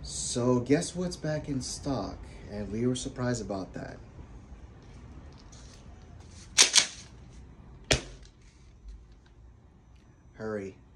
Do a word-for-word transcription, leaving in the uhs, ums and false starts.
So guess what's back in stock? And we were surprised about that. Hurry.